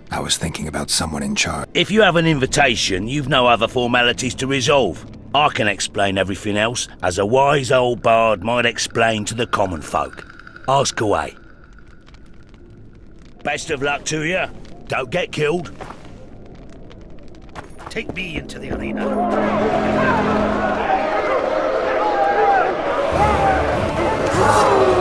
I was thinking about someone in charge. If you have an invitation, you've no other formalities to resolve. I can explain everything else, as a wise old bard might explain to the common folk. Ask away. Best of luck to you. Don't get killed. Take me into the arena. Oh!